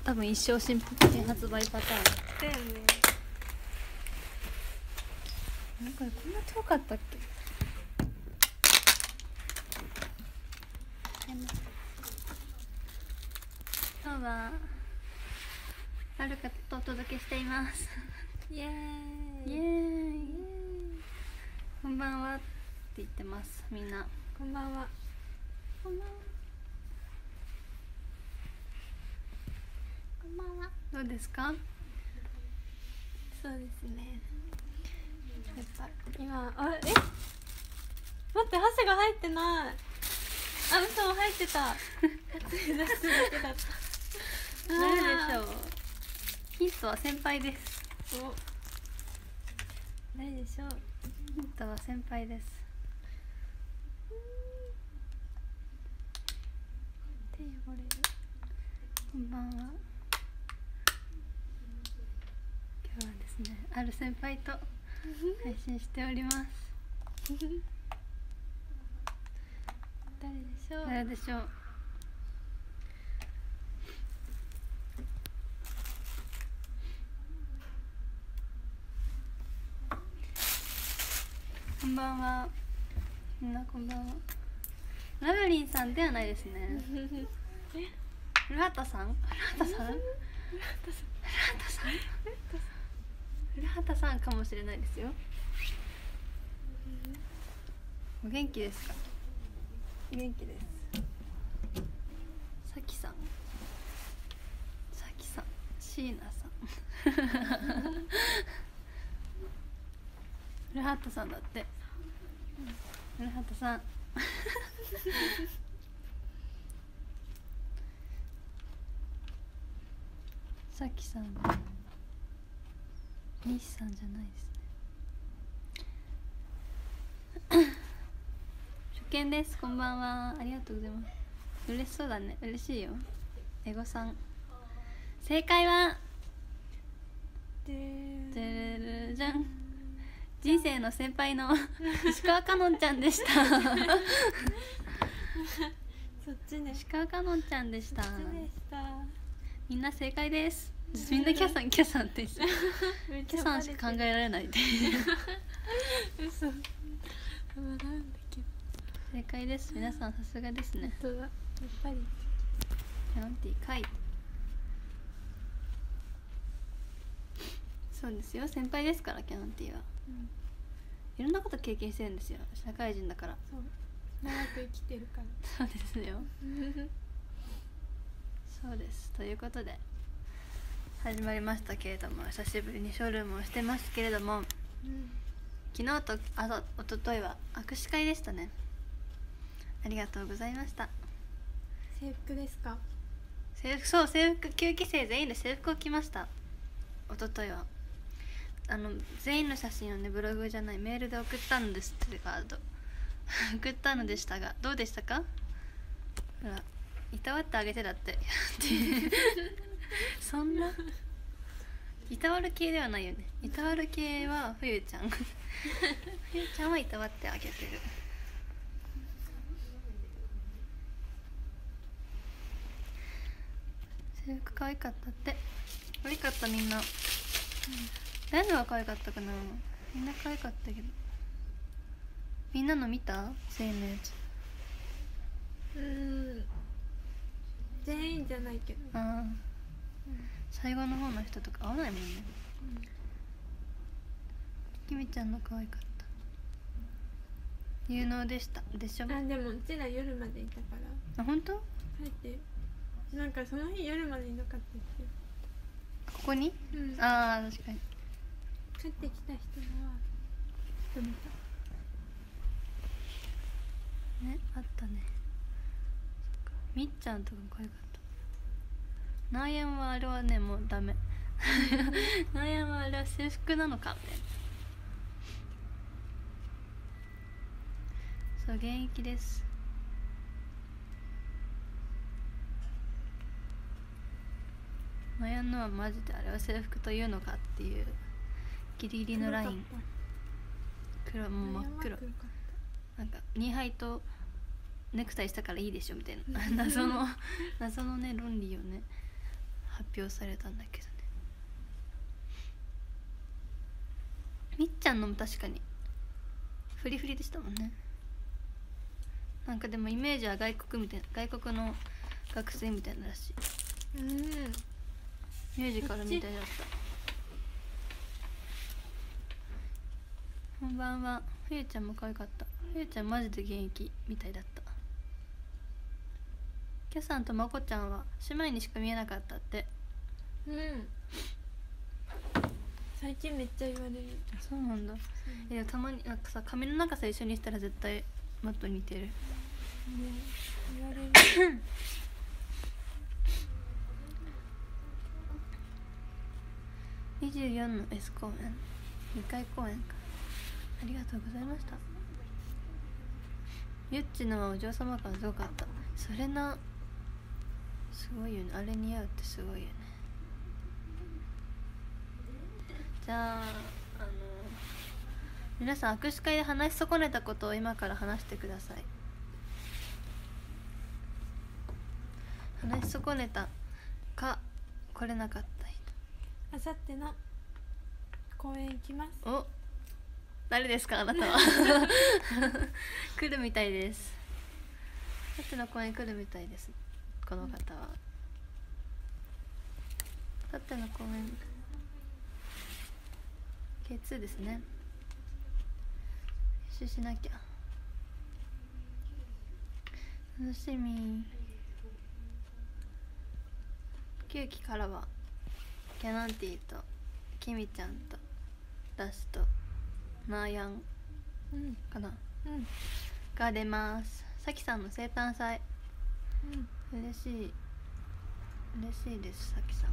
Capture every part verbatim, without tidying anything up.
多分一生新発売パターンだよね。 なんかこんな遠かったっけ。今日ははるかとお届けしていますイエーイ。 イエーイ。こんばんはって言ってますみんな。 こんばんは。 こんばんは。こんばんは。どうですか。 そうですね。やっぱ今あえ待って箸が入ってない。あ嘘入ってた。出すだけだった。 誰でしょう。ヒントは先輩です。 お誰でしょう。 ヒントは先輩です。 手汚れる。 こんばんは。今日はですね、ある先輩と配信しております。 誰でしょう。 誰でしょう。こんばんは。みんなこんばんは。ラブリンさんではないですね。古畑さん。古畑さん。古畑さん。古畑さんかもしれないですよ。お元気ですか。 元気です。 さきさん。さきさん。椎名さん。古畑さんだって。古畑さん。さきさん。西さんじゃないですね。初見です。こんばんは。ありがとうございます。嬉しそうだね。嬉しいよ。エゴさん。正解は。 でーてるるじゃん。人生の先輩の石川かのんちゃんでした。 そっちね。 石川かのんちゃんでした。 そっちでした。 みんな正解です。みんなキャさんキャさんってキャさんしか考えられないで。 嘘。笑うんだけど。 正解です。皆さんさすがですね。 本当だ。やっぱり。 キャノンティーかい。そうですよ。先輩ですからキャノンティーは。 うん、 いろんなこと経験してるんですよ。社会人だから。 そう。長く生きてるから。 そうですよ。そうです。ということで始まりましたけれども、久しぶりにショールームをしてますけれども、うん、昨日とあとおとといは握手会でしたね。ありがとうございました。 制服ですか。 制服、そう、制服、きゅうき生全員で制服を着ました。おとといはあの全員の写真をね、ブログじゃないメールで送ったんですってカード送ったのでしたが、どうでしたか。ほら、いたわってあげてだってそんないたわる系ではないよね。いたわる系は冬ちゃん冬ちゃんはいたわってあげてる。制服可愛かったって。可愛かった。みんな、うん、誰が可愛かったかな。みんな可愛かったけど。みんなの見た全員のやつ。 うーん、全員じゃないけど。 ああ、うん、最後の方の人とか合わないもんね。きみちゃんの可愛かった。有能でしたでしょ。 あ、でもうちら夜までいたから。 あ、本当。 帰ってなんかその日夜までいなかったっけ。 ここに、 うん、 ああ確かに。 帰ってきた人は人見たね、あったね。みっちゃんとかも可愛かった。ナーヤンはあれはね、もうダメナーヤンはあれは制服なのかみたいな。そう、現役です。ナーヤンのはマジであれは制服というのかっていうギリギリのライン。黒、もう真っ黒。なんかにはいとネクタイしたからいいでしょみたいな謎の謎のね論理をね発表されたんだけどね。みっちゃんのも確かにフリフリでしたもんね。なんかでもイメージは外国みたいな、外国の学生みたいならしい。 うん、 ミュージカルみたいだった。こんばんは。ふゆちゃんも可愛かった。ふゆちゃんマジで現役みたいだった。キャさんとまこちゃんは姉妹にしか見えなかったって。 うん、最近めっちゃ言われる。 そうなんだ。いやたまになんかさ、髪の長さ一緒にしたら絶対もっと似てる。 ね、言われる。 にじゅうよんの S 公演にかい公演か。ありがとうございました。ゆっちのはお嬢様感すごかった。それな、すごいよね。あれ似合うってすごいよね。じゃあ、あの皆さん握手会で話し損ねたことを今から話してください。話し損ねたか来れなかった人。 あさっての公演行きます。 お、誰ですかあなたは。来るみたいです。さっての公演来るみたいです、この方は。さっての公演 ケーツー ですね。練習しなきゃ。楽しみ。きゅうきからはキャノンティーとキミちゃんとダスとナーヤンかな、 うんうん、 が出ます。さきさんの生誕祭、うん、嬉しい嬉しいです。さきさん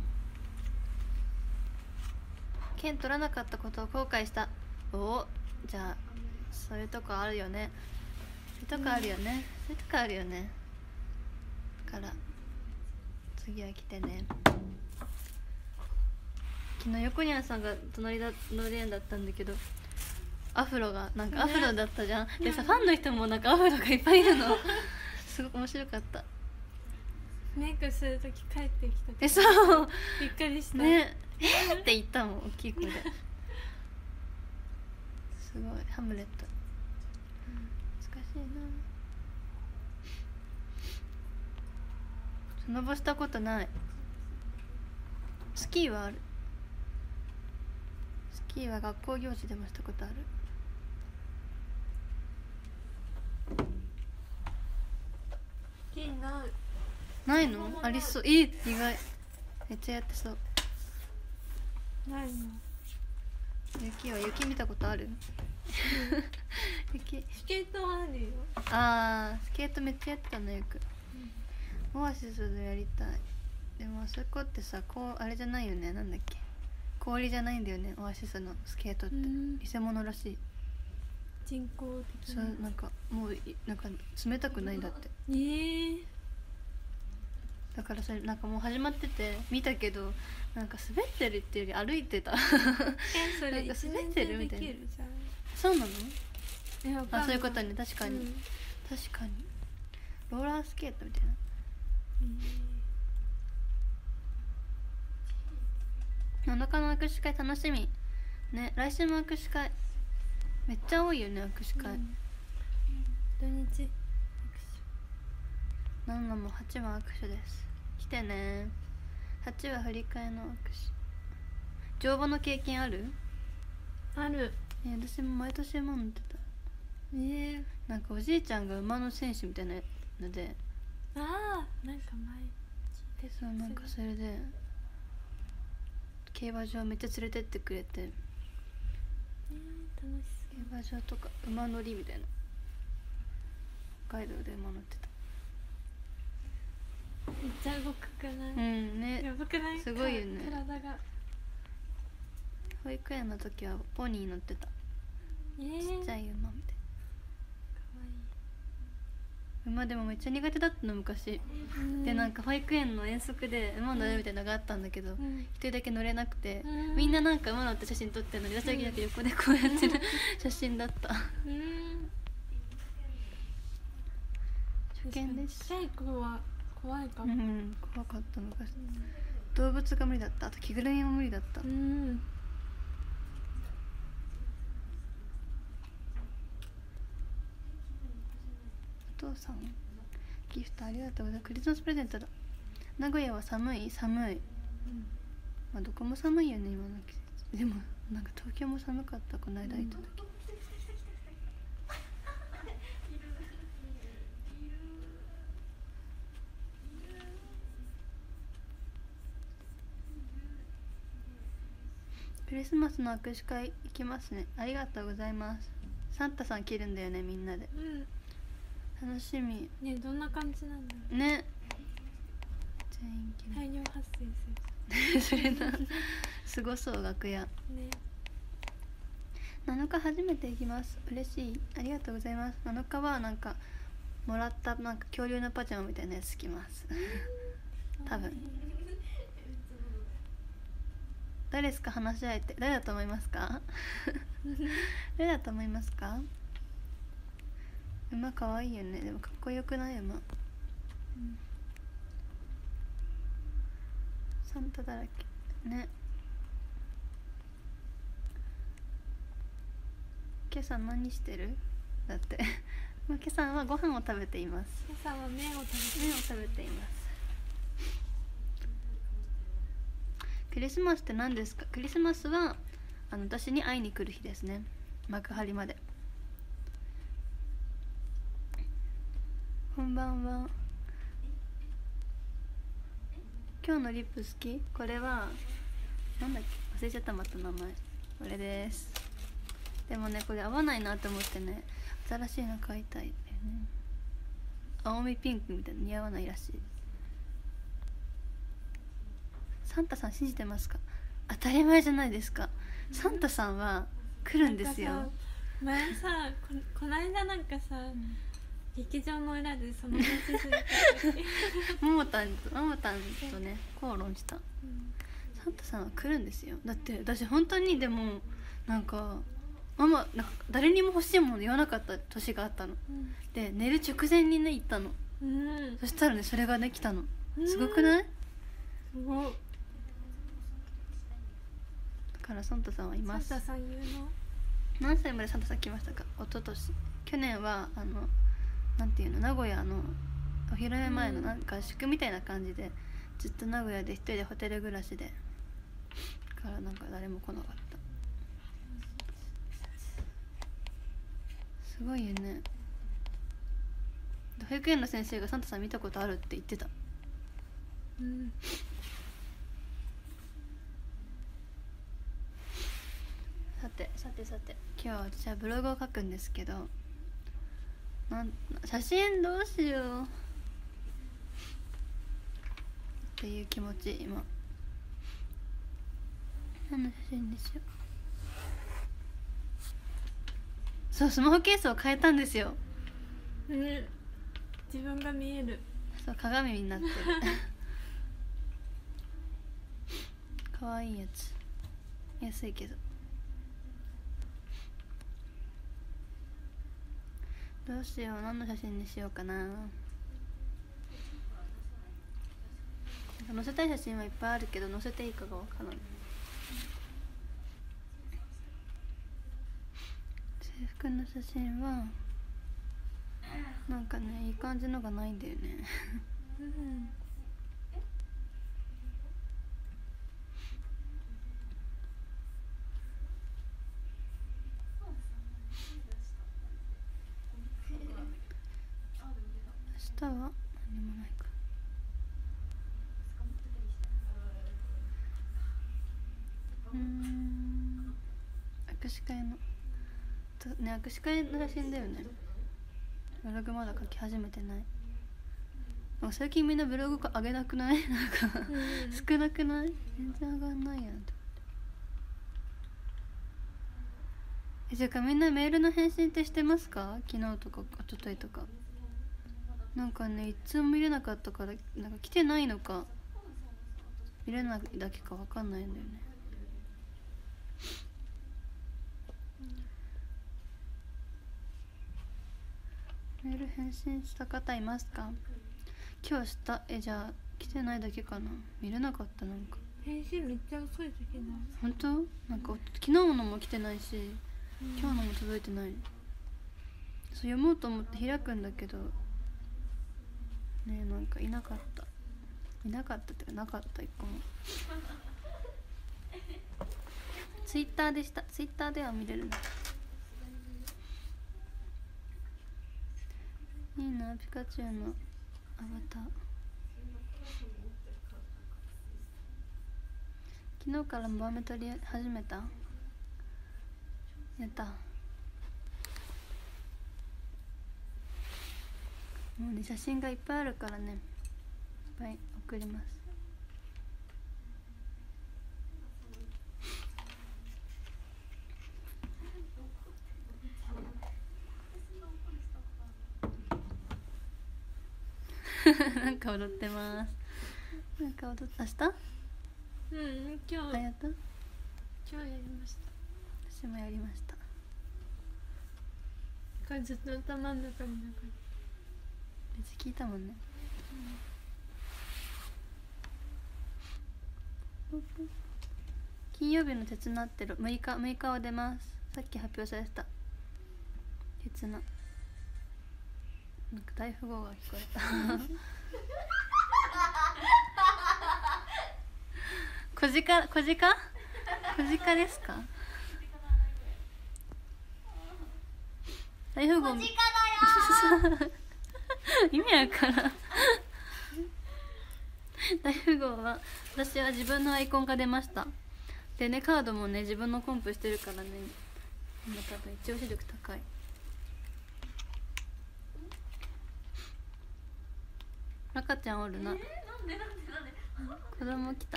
剣取らなかったことを後悔した。おお、じゃあそういうとこあるよね。そういうとこあるよね、うん、そういうとこあるよね。から次は来てね。昨日横にゃんさんが隣だのレーンだったんだけど、アフロがなんかアフロだったじゃん、ね、でさ、ファンの人もなんかアフロがいっぱいいるの。すごく面白かった。 メイクするとき帰ってきた。 え、そうびっくりしたね。えーって言ったもん、大きい声で。すごいハムレット、難しいな。スノボしたことない。スキーはある。スキーは学校行事でもしたことある。 スキーない。 ないの？ありそう。いい、意外。めっちゃやってそう。 ないの。 雪は雪見たことある？雪。 スケートはあるよ。 あー、スケートめっちゃやってたのよく。うん、オアシスでやりたい。でもあそこってさ、こうあれじゃないよね。なんだっけ、氷じゃないんだよね、オアシスのスケートって。偽物らしい。 人工的な。 そう、なんかもうなんか冷たくないんだって。 えー、 だからそれなんかもう始まってて見たけど、なんか滑ってるっていうより歩いてた。 え、それなんか滑ってるみたいな。 そうなの？あ、そういうことね。確かに、うん、確かにローラースケートみたいな。なのかの握手会楽しみね。来週も握手会めっちゃ多いよね、握手会、うん、 土日握手。 ななもはちは握手です。来てね。はちは振り替えの握手。乗馬の経験ある？ ある。 えー、私も毎年馬乗ってた。えー、なんかおじいちゃんが馬の選手みたいなので、 ああ、なんか前聞いてそう、なんかそれで競馬場めっちゃ連れてってくれて、えー、楽しそう。 競馬場とか馬乗りみたいな、北海道で馬乗ってた。 めっちゃ動くくない？ うんね、 やばくない？ すごいよね。 体が。 保育園の時はポニー乗ってた、えー、ちっちゃい馬みたいな。かわいい馬。でもめっちゃ苦手だったの昔、うん、でなんか保育園の遠足で馬乗るみたいなのがあったんだけど、うん、一人だけ乗れなくて、うん、みんななんか馬乗って写真撮ってるのに私だけだけ横でこうやってる、うん、写真だった、うん、初見です。 ちっちゃい子は怖いかも、 うん、怖かった昔、うん、 動物が無理だった。あと着ぐるみも無理だった。 うん。 お父さんギフトありがとうございます。クリスマスプレゼントだ。名古屋は寒い寒い、うん、まあどこも寒いよね今の季節。でもなんか東京も寒かった、この間行った時、うんクリスマスの握手会行きますね。ありがとうございます。サンタさん着るんだよねみんなで、うん、楽しみね。どんな感じなんだろうね。 全員着る。大量発生するそれなすごそう楽屋ね。なのか初めて行きます。嬉しい、ありがとうございます。なのかはなんかもらったなんか恐竜のパジャマみたいなやつ着ます多分。誰ですか話し相手。誰だと思いますか誰だと思いますか。馬かわいいよね。でもかっこよくない馬、うん、サンタだらけね。今朝何してるだって今朝はご飯を食べています。 今朝は麺を食べて麺を食べています。クリスマスって何ですか。クリスマスはあの私に会いに来る日ですね。幕張まで。こんばんは。今日のリップ好き。これはなんだっけ忘れちゃった。また名前これです。でもねこれ合わないなと思ってね新しいの買いたいんだよね。青みピンクみたいな似合わないらしい。サンタさん信じてますか。当たり前じゃないですか。サンタさんは来るんですよ。 前さ こ, この間なんかさ、うん、劇場の裏でその話するももたんとももたんとね口論した、うん、サンタさんは来るんですよ。だって私本当にでもなんかママなんか誰にも欲しいもの言わなかった年があったの、うん、で寝る直前にね行ったの、うん、そしたらねそれがね来たの。すごくない？ すごい。 だからサンタさんはいます。 サンタさん言うの？ 何歳までサンタさん来ましたか。一昨年去年はあのなんていうの名古屋のお披露目前のなんか合宿みたいな感じで、ずっと名古屋で一人でホテル暮らしでからなんか誰も来なかった。すごいよね。保育園の先生がサンタさん見たことあるって言ってた。うんさてさてさて今日は私はブログを書くんですけど、なん写真どうしようっていう気持ち今。何の写真でしょう。そうスマホケースを変えたんですよ。 うん自分が見える。 そう鏡になってるかわいいやつ安いけど。どうしよう何の写真にしようかな。載せたい写真はいっぱいあるけど載せていいかがわからない。制服の写真はなんかねいい感じのがないんだよねうん明日は何もないか。うーん握手会のね握手会の写真だよね。ブログまだ書き始めてない。なんか最近みんなブログ上げなくない？なんか少なくない？全然上がんないやんと。え、じゃあみんなメールの返信ってしてますか？昨日とか一昨日とか。なんかねいつも見れなかったからなんか来てないのか見れないだけか分かんないんだよね。メール返信した方いますか？今日した。えじゃあ来てないだけかな、見れなかった。なんか返信めっちゃ遅い時な。 本当なんか昨日のも来てないし、うん、今日のも届いてない。そう読もうと思って開くんだけどね、なんかいなかったいなかったっていうかなかった一個も。ツイッターでした。ツイッターでは見れるの。いいな、ピカチュウのアバター。昨日からバーメ撮り始めた。やった。もうね、写真がいっぱいあるからね、いっぱい送ります。なんか踊ってます。なんか踊った。明日？ うん、今日。 あ、やった？ 今日やりました。 私もやりました。 これずっと頭の中に流れて。 めっちゃ聞いたもんね。うん、金曜日の鉄なってる。むいかむいかは出ます。さっき発表されてた。鉄な。なんか大富豪が聞こえた。小鹿小鹿小鹿ですか？大富豪。小鹿だよ。意味わからん。大富豪は私は自分のアイコンが出ました。でね、カードもね自分のコンプしてるからね、今多分一押し力高い。赤ちゃんおるな。えー、なんでなんでなんで子供来た。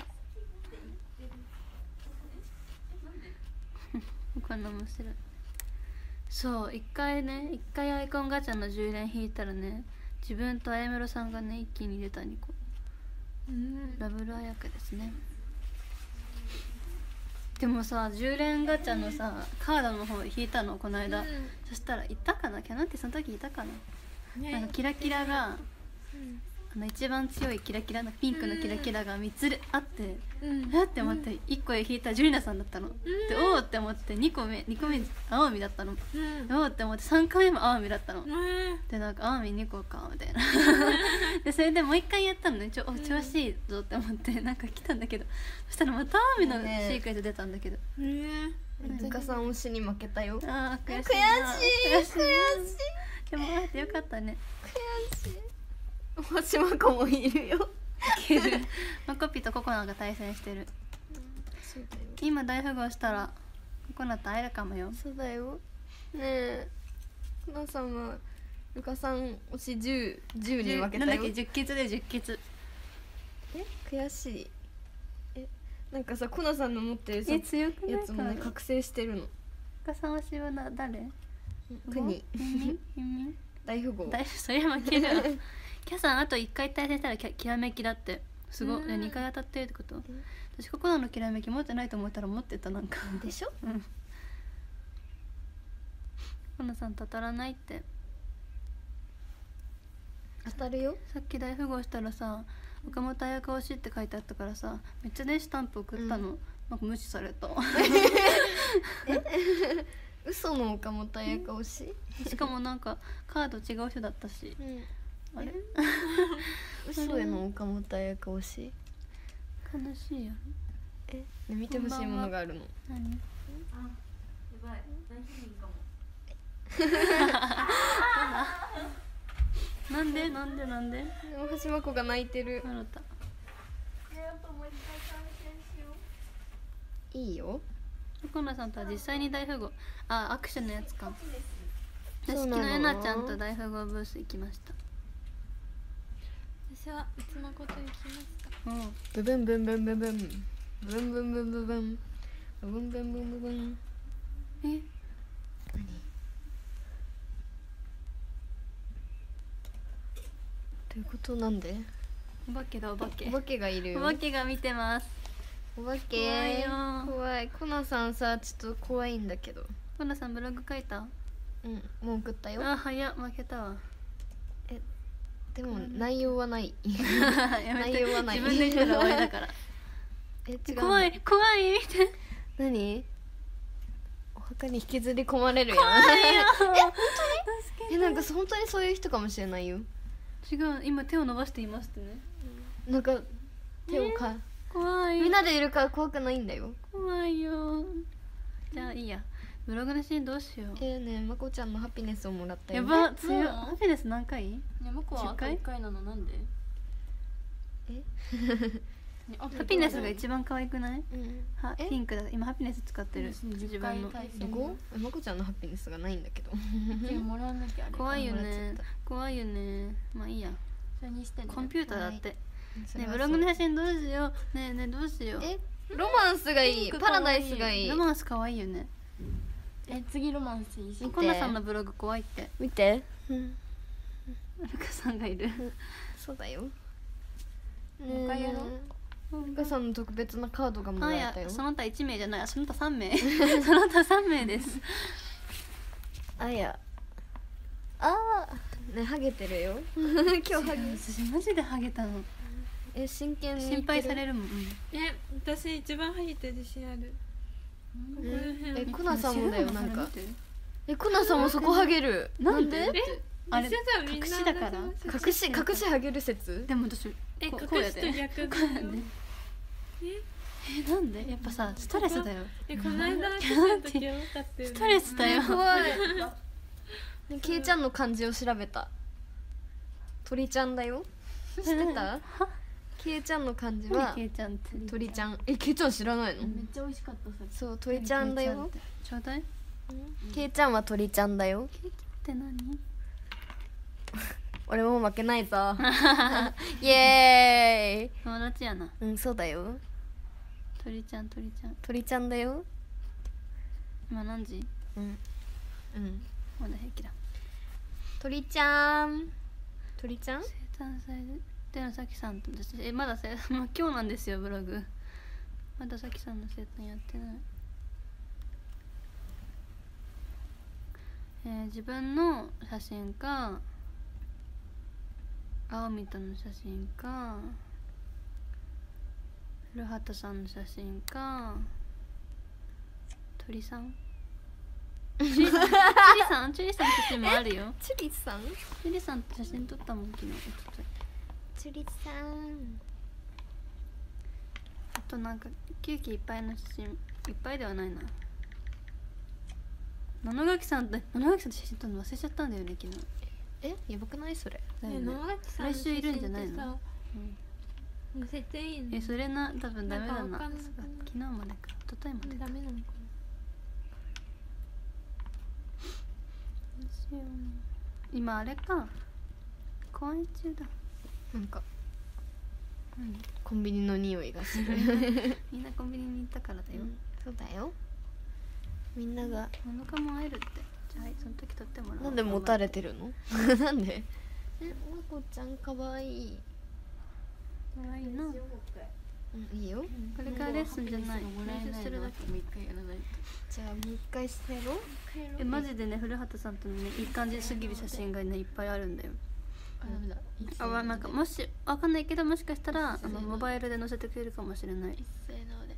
こんな面白い。そう、一回ね、一回アイコンガチャのじゅう連引いたらね、自分とあやめろさんがね一気に出たにこ。うん、ダブルあやかですね。でもさ、じゅう連ガチャのさカードの方引いたのこの間、うん、そしたらいたかな、キャノンってその時いたかな、ね、なんかキラキラが、うん、あの一番強いキラキラのピンクのキラキラがみっつあって、うん、えって思っていっこ引いたらジュリナさんだったの、うん、でおおって思ってにこめにこめ青海だったの、うん、おおって思ってさんかいめも青海だったの、うん、でなんか青海にこかみたいなでそれでもう一回やったのね、ちょお調子いいぞって思ってなんか来たんだけど、そしたらまた青海のシークレット出たんだけど、 ねえ、ずかさん推しに負けたよ。 あー悔しい悔しい悔しい。 でも会えてよかったね。 悔しい。星マコもいるよ。 マコピとココナが対戦してる、うん、 そうだよ。 今大富豪したらココナと会えるかもよ。 そうだよ。ねえ、コナさんはルカさん推しじゅう、じゅうに負けたよ。 なんだっけ、じゅっ欠でじゅっ欠。 え、悔しい。え、なんかさ、コナさんの持ってるさえ強くないやつもね覚醒してるの。 ルカさん推しはな誰？ クニ大富豪。 大それ負けるわ。キャさんあといっかい対戦したらきらめきだって。すごい、にかい当たってるってこと？私ココナのきらめき持ってないと思ったら持ってた。なんかでしょ。 うん、コナさんと当たらないって。 当たるよ。 さっき大富豪したらさ、岡本彩香推しって書いてあったからさ、めっちゃ電子スタンプ送ったの、うん、なんか無視された。 え嘘の岡本彩香推し？ しかもなんかカード違う人だったし、うん、あれ嘘への岡本彩香推し？ 悲しいよ。 え、ね、見てほしいものがあるの。 何？あ、やばい、大変かも。なんでなんでなんで？ 大橋真子が泣いてる。 笑った。 いいよ。 コナさんとは実際に大富豪、あ、握手のやつか。私昨日えなちゃんと大富豪ブース行きました。 私はいつもこと行きました。 うん。 ブブンブンブンブンブンブンブンブンブンブンブンブンブンブンブンブン。 え？ 何？ということなんで？ お化けだ、お化け。 お化けがいるよ。 お化けが見てます。 お化け怖いよ。 怖い。コナさんさ、ちょっと怖いんだけど。 コナさんブログ書いた？ うん、もう送ったよ。 あ、早っ、負けたわ。 え、 でも内容はないやめて内容はない自分で言ったら終わりだからえ違うの怖い怖い見て何お墓に引きずり込まれるやん怖いよえなんか本当にそういう人かもしれないよ。 違う今手を伸ばしていますってねなんか手をか、 怖いみんなでいるから怖くないんだよ。 怖いよじゃあいいやブログのシーンどうしようえー、ねまこちゃんのハピネスをもらったよ。 やば強いそうハピネス何回ね向こうはあといっかいなのなんでえねハピネスが一番可愛くないうんはえピンクだ今ハピネス使ってるうん自 10回分の対戦どこえまこちゃんのハピネスがないんだけど違うもらわなきゃあれ怖いよもらっちゃねった怖いよねまあいいやそれにしてねコンピューターだってそれはねブログの写真どうしようねえねえどうしようえロマンスがいいパラダイスがいいロマンス可愛いよねえ次ロマンスいいしコナさんのブログ怖いって見て、うん、 ルカさんがいるそうだよもう一回やろうルカさんの特別なカードがもあいやらえたよ。 その他いち名じゃないあその他さん名その他さん名ですあいやあーねハゲてるよ今日ハゲ私マジでハゲたのえ真剣に心配されるるもん、うんえ私一番ハゲてる自信あるここら辺えコナさんもだよなんか見てえコナさんもそこハゲるなんであれえ隠しだから隠し隠しハゲる説でも私えこ隠しと逆だよえなんでやっぱさストレスだよえこの間ハゲた時多かったよねストレスだよ怖いねケイちゃんの漢字を調べた鳥ちゃんだよ知ってたケイちゃんの漢字はケイちゃんって鳥ちゃんえケイちゃん知らないのめっちゃ美味しかったさっきそう鳥ちゃんだよちょうだいケイちゃんは鳥ちゃんだよケイちゃんって何俺も負けないぞイエ友達やなーイうんそうだよ鳥ちゃん鳥ちゃん鳥ちゃんだよ今何時うんうんまだ平気だ鳥ちゃん鳥ちゃん生誕祭ででのさきさんと私えまだせ、まあ、今日なんですよブログまださきさんの生誕やってないえー、自分の写真か青みとの写真か古畑さんの写真か鳥さんチュリさんチュリさんチュリさんの写真もあるよチュリさんチュリさんと写真撮ったもん昨日一昨日チュリさんあとなんかケーキいっぱいの写真いっぱいではないな野々垣さんと野々垣さんと写真撮るの忘れちゃったんだよね昨日えやばくないそれだよね野垣さんの来週いるんじゃないの写真ってさ載せていいのえそれな多分ダメだななんかわかんないそうか昨日までか一昨日までかダメなのかどうしよう今あれか公演中だなんか何コンビニの匂いがするみんなコンビニに行ったからだよ、 そうだよみんなが七日も会えるってじゃあはいその時撮ってもらおうなんで持たれてるのなんでえまこちゃんかわいいかわいいなうんいいよこれからレッスンじゃないもらえない練習するだけもう一回やらないとじゃあもう一回してやろうえマジでね古畑さんとのねいい感じすぎる写真がねいっぱいあるんだよあダメだあわなんかもしわかんないけどもしかしたらあのモバイルで載せてくれるかもしれない一斉ので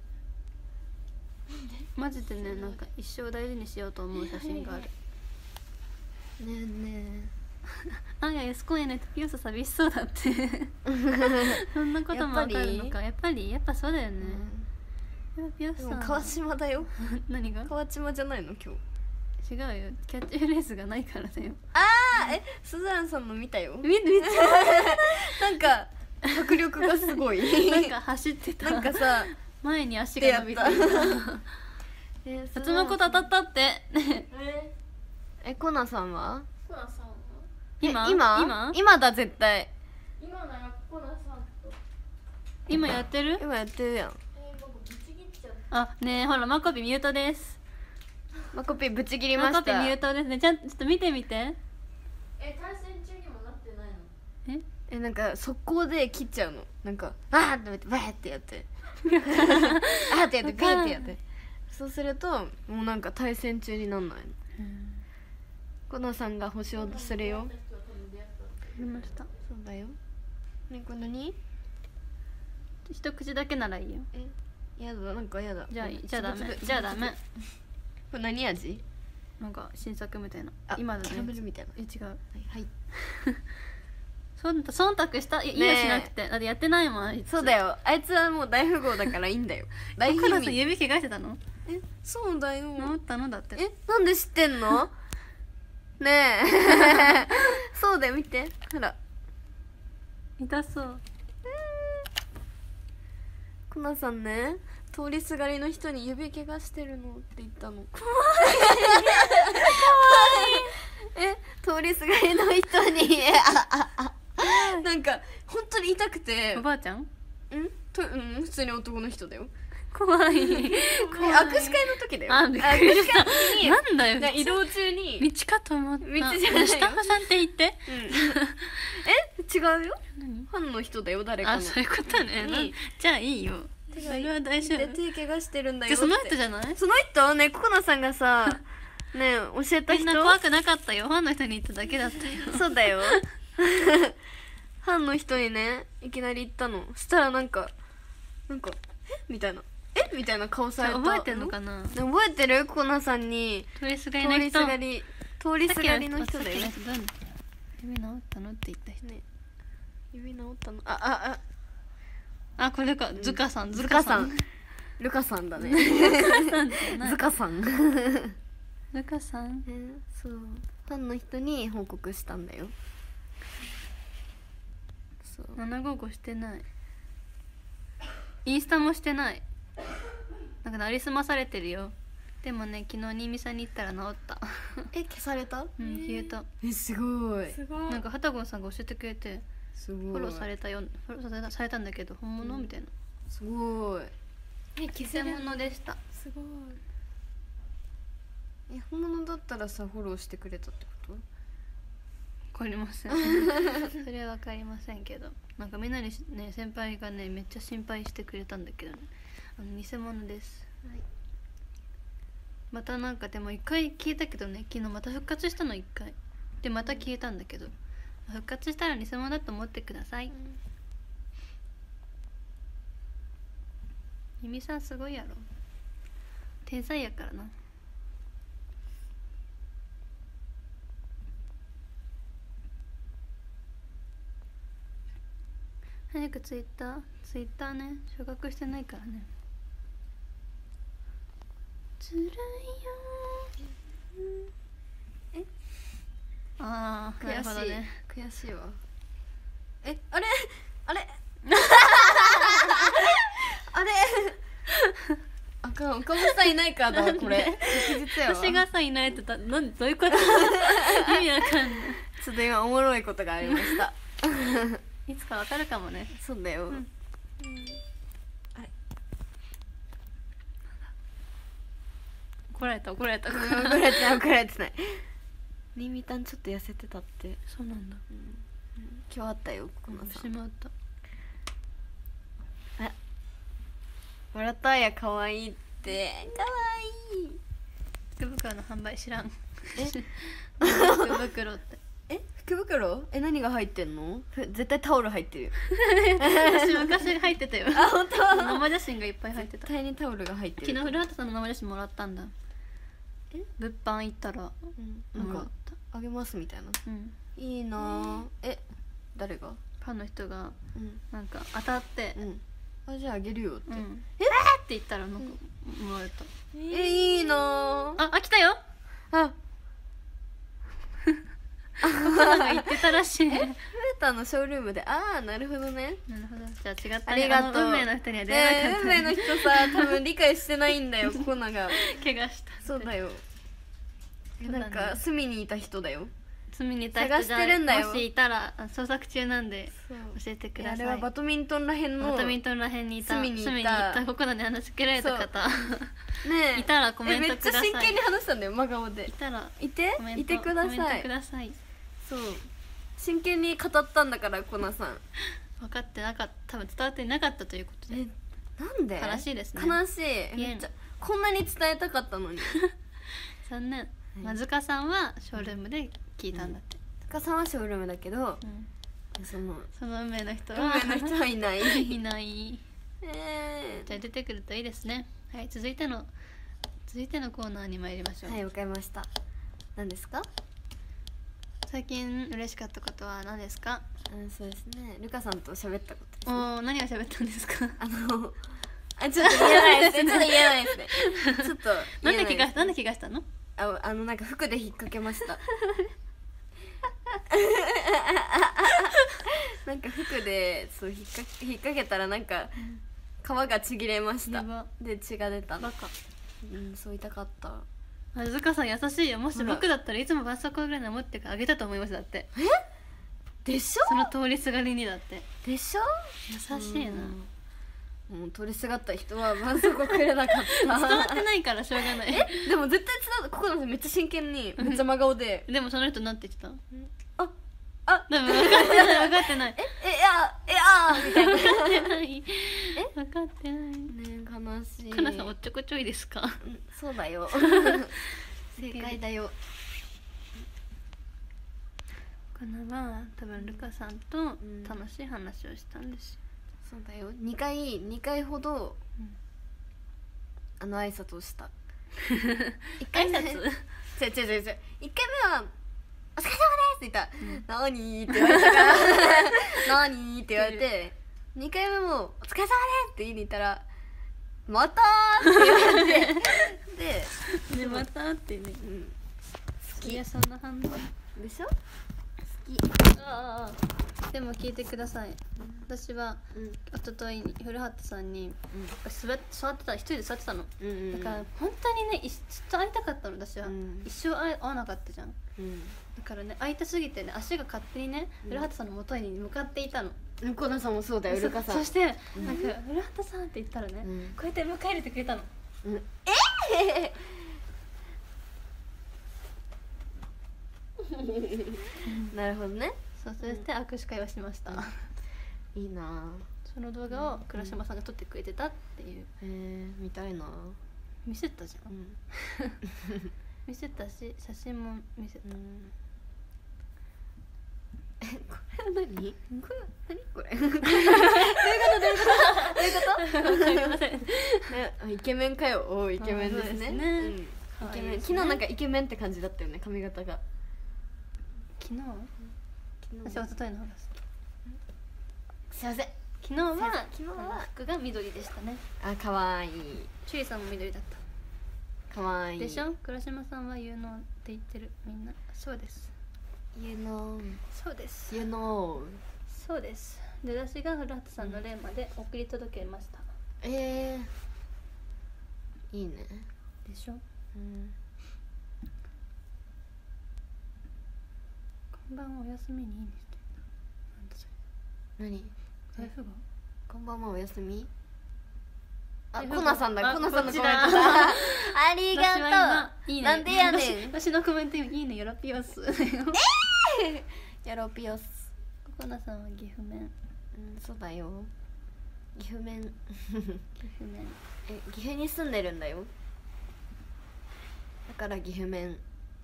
マジでねなんか一生大事にしようと思う写真があるねえねあいや安子やないとピオス寂しそうだってそんなこともわかるのかやっぱりやっぱそうだよえ、 ね、やっぱピオスさんでも川島だよ何が川島じゃないの今日違うよキャッチフレーズがないからだよあーえスザランさんの見たよみめっちなんか迫力がすごいゃなんか走ってたなんかさ前に足が伸びていたえさつまこと当たったってええコナさんはコナさんは今え今今今だ絶対今ならコナさんと今やってる今やってるやんえー、僕ぶち切っちゃっあねえほらマコピミュートですマコピぶち切りまマコピしたミュートですねちゃんちょっと見てみてたえ対戦中にもなってないのええなんか速攻で切っちゃうのなんかあーってバーってやってあーってやってビーってやってそうするともうなんか対戦中になんないのコナさんが星をするよりました。 そうだよ。ね、これ何？ 一口だけならいいよ。 え、やだ、なんかやだ。 じゃあうんじゃあダメつぶつぶじゃあダメ。 これ何味？ なんか新作みたいな。 あ、 今のキャラメねルみたいな。 え違う。 はいはい。 そん忖度したいやいいねえよしなくてだってやってないもんあいつ。 そうだよ。あいつはもう大富豪だからいいんだよ。大奥野貧民。 さん指怪我してたの？ え、そうだよ。 治ったのだって。 え、なんで知ってんの？ねえ。そうだよ、見て。ほら。 痛そう。 コナさんね、通りすがりの人に指怪我してるのって言ったの。怖い。え、通りすがりの人になんか本当に痛くて。 おばあちゃん？ んと、うん、普通に男の人だよ。 怖い。 え、握手会の時だよ。 あ、びっくりした。 握手会の時になんだよ。 な移動中に。 道かと思った。 道じゃないよスタッフさんって言って。 うん、え、違うよ。 何？ ファンの人だよ、誰かの。 あ、そういうことね。 になんじゃあいいよ。それは大丈で夫。 手怪我してるんだよって。 じゃあその人じゃない？ その人ね、ココナさんがさねえ教えた人。 みんな怖くなかったよ。ファンの人に言っただけだったよ。 そうだよ。ファンの人にねいきなり言ったの。そしたらなんかなんかえみたいなえみたいな顔された。 覚えてんのかな？ 覚えてる？ココナさんに通りすが通りりの人。 すがり通りすがりの人だよ。 さっきの人どうなの？指治ったのって言った人。 ね、指治ったの？ああああ、これか。ズカさん。 ズカさん。ルカさんだね。ズカさん。 ルカさん。 え、そう。ファンの人に報告したんだよ。そう。 ななごごしてない。インスタもしてない。なんかなりすまされてるよ。でもね、昨日新見さんに行ったら治った。 え、消された？ うん消えた。 え、すごい。 すごい。 なんかはたごんさんが教えてくれてすごい。 フォローされたよ、フォローされたされたんだけど本物、みたいな。 すごい。 え、消せ偽る。 物でした。 すごい。 え、本物だったらさフォローしてくれたってこと？ わかりません。それはわかりませんけど、なんかみんなにね先輩がねめっちゃ心配してくれたんだけどね、あの偽物です。 はい。 またなんかでも一回消えたけどね、昨日また復活したの一回でまた消えたんだけど、復活したら偽物だと思ってください。ゆみさんすごいやろ、天才やからな。早くツイッターツイッターね昇格してないからね。つらいよえああ、なるほどね。 悔しいわ。え、あれあれあれあかん、岡本さんいないからだこれ。確実やわ。 私がさいないってたなんどういうこと？意味わかんない。 ちょっと今おもろいことがありました。 いつかわかるかもね。 そうだよ。 うんあれ怒られた怒られた。 怒られてない怒られてない。リミタンちょっと痩せてたって。 そうなんだ。 今日あったよこのさん。 しまった。 笑ったや可愛いって可愛い。 福袋の販売知らん。 え福袋って。 え、福袋？え、何が入ってんの？ふ絶対タオル入ってるよ。 私昔入ってたよ。 あ、本当？ 生写真がいっぱい入ってた。 絶対にタオルが入ってる。 昨日古畑さんの生写真もらったんだ。 え？ 物販行ったらうん、なんかもらった。 あげますみたいな。 うん。 いいなぁ。え、誰が？ ファンの人がうんなんか当たって、 うん。あ、じゃああげるよって。 うん、えーって言ったらなんかもらえた。 え、いいなぁ。 あ、あ来たよ。 あ、 なんか言ってたらしい。なるフータのショールームで、ああ、なるほどね。 ほど。じゃあ違ったあね。 りがとう。 あの運命の人には出えー、 会えなかった。 運命の人さ、多分理解してないんだよ、コナが。 怪我した。 そうだよ。 そうだねなんか隅にいた人だよ。 罪にいた人探してるんだよもしいたらあ捜索中なんでそう。 教えてください。 あれはバドミントンらへんの。 バドミントンらへんにいた隅にいた隅にいたここで話しかけられた方ねえいたらコメントください。 えめっちゃ真剣に話したんだよ、真顔でい。たらいてコメントいてくだコメンさいトく。ださい。 そう。真剣に語ったんだから、コナさん。 分かってなかった多分伝わってなかったということでえ、なんで？ 悲しいですね。 悲しい。めっちゃこんなに伝えたかったのに。 残念。まずかさんはショールームで聞いたんだって。 かさんはショールームだけど、 うん、 そのその運命の人運は命の人はいないいないえじゃあ出てくるといいですね。はい、続いての続いてのコーナーに参りましょう。 ー、はい、わかりました。何ですか？ 最近嬉しかったことは何ですか？ うん、そうですね、ルカさんと喋ったことです、ね、 おお、何を喋ったんですか？ あのあ、ちょっと言えないですねちょっと言えないですねちょっとなんで言えないですね気がなんで気がしたの？ あ、あのなんか服で引っ掛けましたなんか服でそう引っか引っ掛けたらなんか皮がちぎれました。 やばで血が出たの。 バカ。 うん、そう痛かった。 あずかさん優しいよ。もしほら僕だったらいつもバストコーぐらいの持ってからあげたと思いますだって。 でしょその通りすがりにだってでしょ。 優しいな。 もう通りすがった人は絆創膏くれなかった伝わってないからしょうがない。 でも絶対伝わった。ここの人めっちゃ真剣にめっちゃ真顔ででもその人なんて言ってた？ ああでも分かってない分かってない。 ええあえあみたいな分かってない分かってない。 ね悲しい。 かなさんおっちょこちょいですか？ うん、そうだよ正解だよ。 かなは多分ルカさんと楽しい話をしたんですよ。 そうだよ。にかいにかいほど、 うん、 あの挨拶をした。 一回挨拶？ 違う違う違う違う。一回目はお疲れ様ですって言った。うん、なーにーって言われたからなーにーって言われて、にかいめもお疲れ様ですって言いに行ったらまたーって言われてで、ね、またってね、うん、好き。いやそんな反応でしょ。好き。 ああでも聞いてください。私は、うん、一昨日に古畑さんに、うん、座ってた一人で座ってたの、うんうんうん、だから本当にねずっと会いたかったの私は、うん、一生会わなかったじゃん、うん、だからね会いたすぎてね足が勝手にね、うん、古畑さんの元に向かっていたの。 向こうさんもそうだよ。うるかさんそ, そして、うん、なんか古畑さんって言ったらね、うん、こうやって迎え入れてくれたの、うん、えーなるほどね。 そうそして握手会をしました、 いいな。 その動画を倉島さんが撮ってくれてたっていう。へえ見たいな。 見せたじゃん、うん、見せたし写真も見せた、うん、 えこれは何これ何これどういうことどういうことどういうことわかりません。イケメンかよ。おイケメンですね。うん、イケメン。昨日なんかイケメンって感じだったよね髪型が。 昨日私一昨日の話すいません。 昨日は昨日は服が緑でしたね。 あ可愛い。 チュリさんも緑だった。 可愛いでしょ。倉島さんは有能って言ってる。みんなそうです。 有能。 そうです。 有能。 そうです。で私が古畑さんの例まで送り届けました。 うん、えー、いいね。 でしょ。うん。こんばんはお休みにいいにしてなんだそれ。何？財布が？ こんばんはお休み。あ、 ココナさんだ。コナさんのコメントだ。ありがとう。いいね、なんでやねん。 私のコメントいいね。ヨロピオス。えー、ヨロピオス。 コナさんは岐阜麺。うん、 そうだよ。岐阜麺。岐阜麺。 え、岐阜に住んでるんだよ。だから岐阜麺。うん。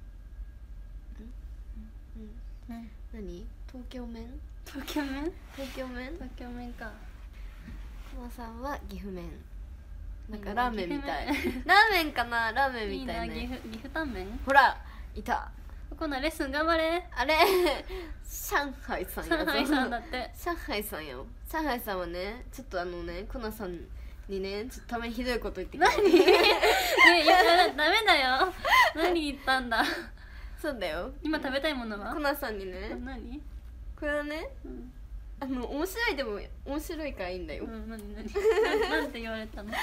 うん。何？東京麺？ 東京麺？ 東京麺？ 東京麺か。 コナさんは岐阜麺。なんかラーメンみたい。ラーメンかな。ラーメンみたいね。 いいな。岐阜岐阜タンメン。 ほらいた。 このレッスン頑張れ。 あれ上海さんや。 上海さんだって。 上海さんよ。上海さんはねちょっとあのねコナさんにねちょっとたまにひどいこと言ってきて。 何？ねいやダメだよ。何言ったんだ。 そうだよ。 今食べたいものは？ コナさんにね。 何？ これはね。うんあの面白いでも面白いからいいんだよ。うん、 何何な, なんて言われたの？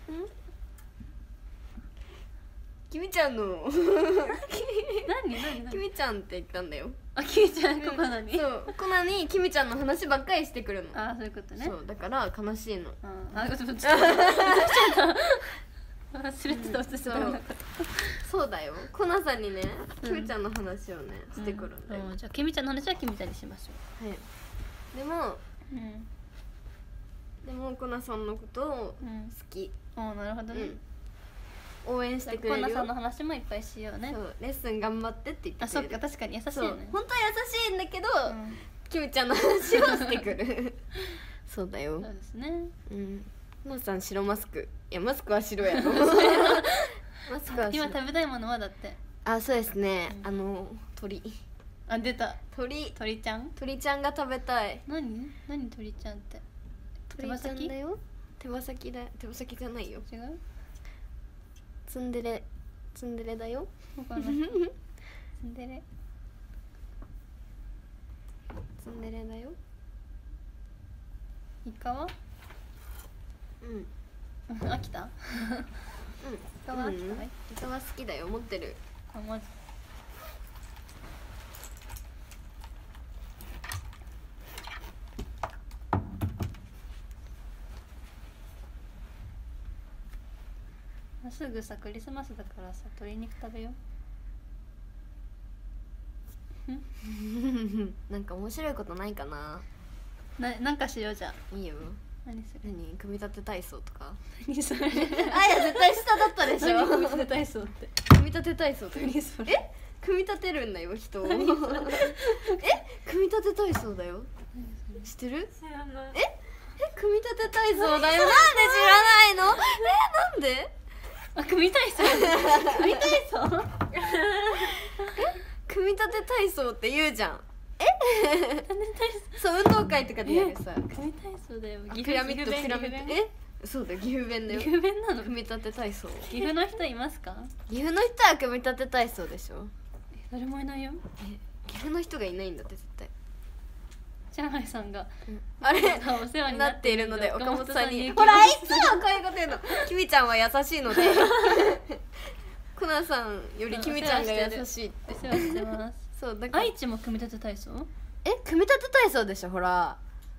きみちゃんの何何何きみちゃんって言ったんだよ。 あきみちゃんコナに、 うん、そうコナにきみちゃんの話ばっかりしてくるの。 あそういうことね。 そうだから悲しいの。 ああちょっとちょっと忘れてた忘れてた、うん、 そうだよ。コナさんにねきみちゃんの話をね、うん、してくるんだよ、 うん、じゃあきみちゃんの話はきみちゃんにしましょう。 はい。でも、うん、でもコナさんのことを好き、 うん、ああなるほどね、 応援してくれるよ。 コナさんの話もいっぱいしようね。 そうレッスン頑張ってって言ってあ、 くれる。 そっか、確かに優しいそうよね。 本当は優しいんだけど、 うんキムちゃんの話をしてくるそうだよ。 そうですね。 うんコナさん白マスク。いやマスクは白やろマスクは白。 今食べたいものはだって。 あそうですね、 うんあの鳥あ、出た。 鳥鳥ちゃん。 鳥ちゃんが食べたい。 何何鳥ちゃんって。 鳥ちゃんだよ。手羽先だ。手羽先じゃないよ。 違う。 ツンデレツンデレだよ。 わかんない。ツンデレ。 ツンデレだよ。 イカは。 うん飽きた。イカは飽きた。 うんはい。 イカは好きだよ。持ってる。 あ、まず。もうすぐさクリスマスだからさ鶏肉食べよなんか面白いことないかな。 う。な、なんかしようじゃん。 いいよ。 何する。 何組み立て体操とか。 何それ。 あいや絶対下だったでしょ。 何組み立て体操って。 組み立て体操って何それ。 え組み立てるんだよ人をえ組み立て体操だよ。知ってる？ 知らない。 ええ組み立て体操だよ。なんで知らないの？えなんで？ あ、組体操。組体操。 組み立て体操って言うじゃん。え組体そう運動会とかでやるさ。 操。組体操だよ。 ピラミッドピラミッド。 え？ えそうだよ岐阜弁だよ。 岐阜弁なの。 組み立て体操。 岐阜の人いますか？ 岐阜の人は組み立て体操でしょ。 え、誰もいないよ。 え岐阜の人がいないんだって絶対。 上海さんがあれお世話になっなってているいるのでので岡本岡本さんさんににほらいつもこういうこと言うの。きみちゃんは優しいのでコナさんよりきみちゃんが優しいってお世話してます。 そうだから愛知も組み立て体操？ え組み立て体操でしょほら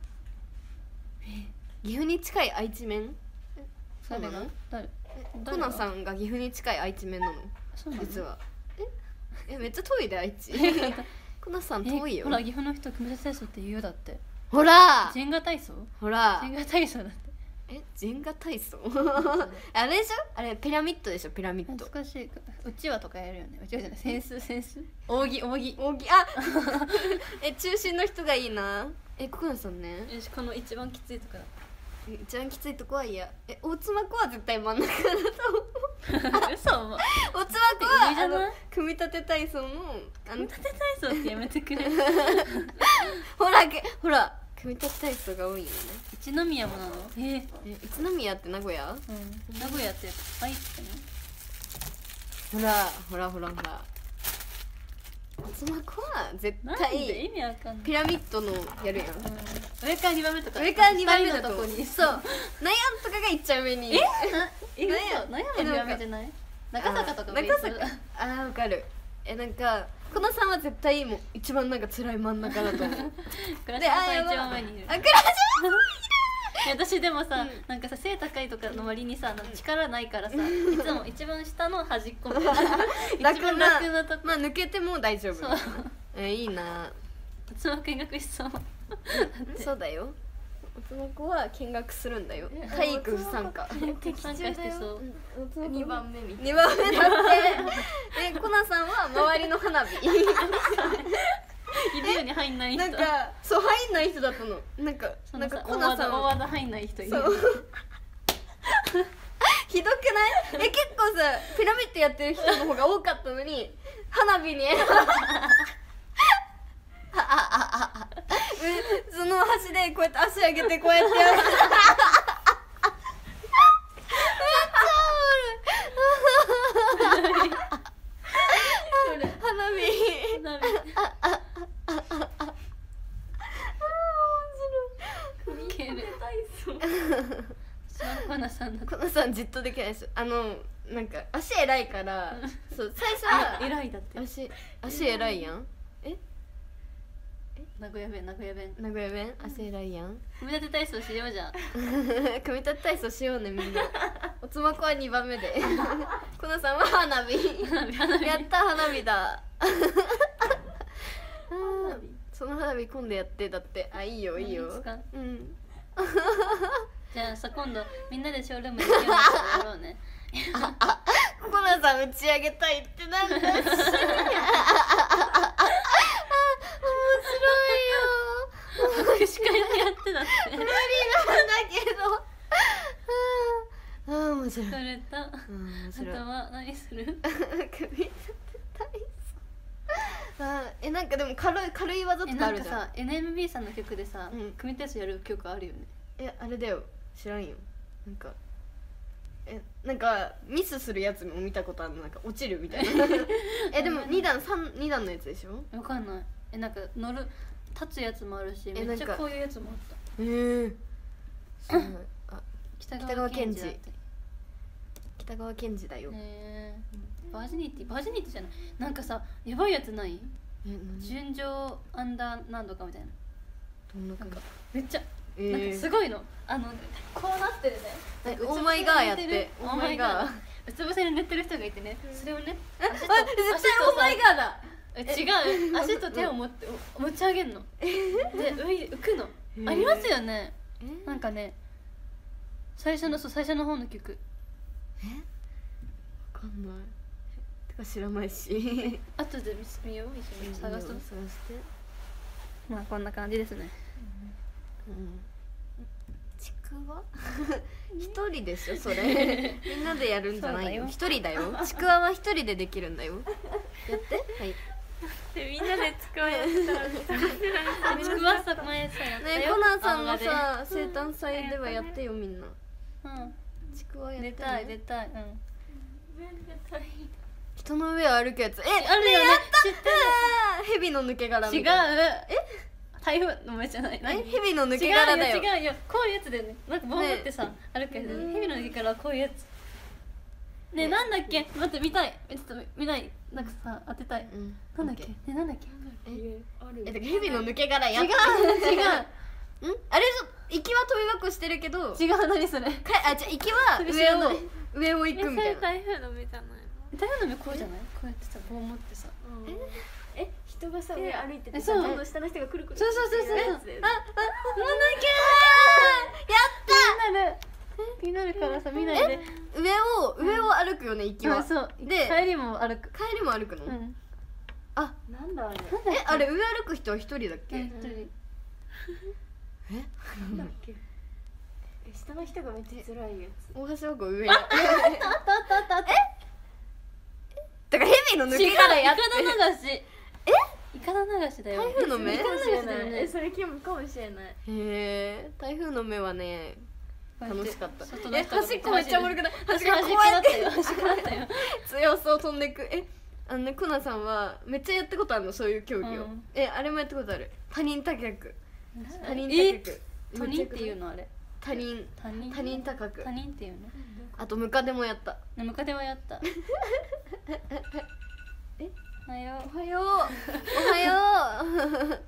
岐阜に近い愛知麺。そう誰がなの？ 誰？ コナさん。 んが岐阜に近い愛知麺なのそうなの？ 実は。ええめっちゃ遠いで愛知コナさん遠いよ。 えほら岐阜の人組み立て体操って言うよだって。 ほらジェンガ体操？ ほらジェンガ体操だって。 えジェンガ体操あれでしょあれピラミッドでしょピラミッド。 懐かしい。うちわとかやるよね。うちわじゃない。扇子扇子。扇扇。 扇あえ中心の人がいいな。えコナさんねよしこの一番きついとこだ。 え一番きついとこは嫌。え大妻子は絶対真ん中だと思う嘘。 大妻子はあの上じゃない組み立て体操のあの組み立て体操ってやめてくれ。 ほらけほら組み立て体操が多いよね。 一宮もなの？えー、 え宇都宮って名古屋？ うん。名古屋って愛知ってね。 ほらほらほらほら大妻子は絶なんで対意味わかんない。 ピラミッドのやるやん。 うん、上からにばんめとか。 上からにばんめだと二人のとこに。 そう悩んとかがいっちゃう上にえ？え、 なんや嘘。何やのにばんめじゃない？中坂とかベース。 中坂あーわかる。えなんかこのさんは絶対もう一番なんか辛い真ん中だと思う倉島さん一番上にいる。 あ、倉いや私でもさ、 うんなんかさ背高いとかの割にさ、なんか力ないからさ、いつも一番下の端っこみたいな一番島楽なとこ。 まあ抜けても大丈夫そう。 えいいな。 つま見学しそう。 そうだよ。大人子は見学するんだよえ。 体育不参加。 敵参加してそう。 に番目みたいにばんめだってえコナさんは周りの花火いるように入んない人。 なんかそう入んない人だったの。なんかそのさなんかコナさん大技大技入んない人いるよ。 そうひどくない？え結構さピラミッドやってる人の方が多かったのに花火にその端でこうやって足上げてこうやってやるめっちゃおる花火なるウケる。そうコナさんだと。 このさんじっとできないです。あのなんか足偉いからそう最初は偉いだって。 足足偉いやん。え名古屋弁名古屋弁。 名古屋弁足偉いやん。 組み立て体操しようじゃん。 組み立て体操しようねみんな。おつまこはにばんめでこのさんは花火花火花火。 やった花火だ花火その花火今度やってだって。あいいよいいよいいですか。 うんじゃあさ今度みんなでショールームできるのやろうね。 打ち上げたいってなんだし面白いよ司会でやってたって無理なんだけどあー面白いそれと、 うん面あ白いとは何する？ 首立て体操あーえなんかでも軽い軽い技えとかあるじゃんなんかさ エヌエムビー さんの曲でさ、 うん組体操やる曲あるよね。 えあれだよ知らんよなんかえなんかミスするやつも見たことあるのなんか落ちるみたいなえでもに段さんに段のやつでしょわかんない。えなんか乗る立つやつもあるし、 えなんかめっちゃこういうやつもあった。 えー、すごいあ北川川健二健二だって。 北川健二だよ、 えー、バージニティバージニティじゃない。なんかさやばいやつない？ え何純情アンダーなんとかみたいな。 どんな感なんかめっちゃ、 じなんかすごいの。あのこうなってるね。 なんかオーマイガーやってオーマイガー。うつ伏せに寝てる人がいてね。それをね。 あ絶対オーマイガーだ違う足と手を持って持ち上げるので浮い浮くのありますよね。 えなんかね最初のそう最初の方の曲えわかんないてか知らないし後で見よう一緒に探そう。 探してまあこんな感じですね。 うんちくわ一人でしょそれみんなでやるんじゃないよ一人だよちくわは一人でできるんだよやってはいでみんなでちくわやったらちくわさ前さやったよねコナンさんのあさ生誕祭ではやってよみんなうんちくわやってね出たい出たいうん人の上を歩くやつえあるよね知ってあー蛇の抜け殻る違うみたいなえ台風の目じゃないえ何蛇の抜違うよけ殻だよ違うよこういうやつだよねなんか棒持ってさ、歩くやつだよね蛇の毛からこういうやつねえなんだっけ待って見たいえちょっと見ないなんかさ当てたいうんなんだっけオッねえなんだっけええだから蛇の抜け殻やっ違う違うんあれぞ行きは飛び箱してるけど違う何それかあじゃあ行きはそれ知らない上を上を行くみたいな台風の目じゃない台風の目こうじゃないこうやってさ棒持ってさのえ人がさ上歩いててえそうさどんどん下の人がくるくるそうそうそうそうやそうつだよねああなんだっ気になる気になるからさ見ないでけ上を上を歩くよね行きはあそうで帰りも歩く帰りも歩くのうんあなんだあれえあれ上歩く人は一人だっけ一人えなんだっけえ下の人がめっちゃ辛いやつ大橋箱上ああったあったあったあっただから蛇の抜違うイけ殻やってカダ流しえイカダ流しだよ台風の目イカダ流しだよえねそれかもかもしれないへえ台風の目はね楽しかったえ外の人が端っこめっちゃおもろくない端っこ端っここうやってだったよ端っこだったよ強そう飛んでくえあのねコナさんはめっちゃやったことあるのそういう競技を、 うんえあれもやったことある他人多脚他人え多脚他人っていうのあれ他人他人他人高く他人っていうのあとムカデもやったムカデはやったえおはよおはようおはよ